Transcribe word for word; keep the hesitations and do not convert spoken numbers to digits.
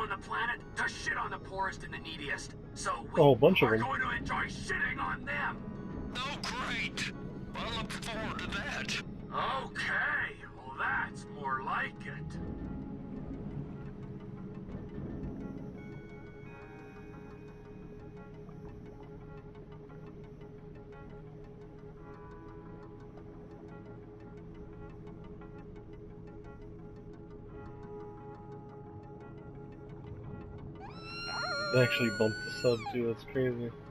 on the planet to shit on the poorest and the neediest. So we oh, a bunch of are them. going to enjoy shitting on them. Oh, great. I look forward to that. Okay, well that's more like it. They actually bumped the sub too, that's crazy.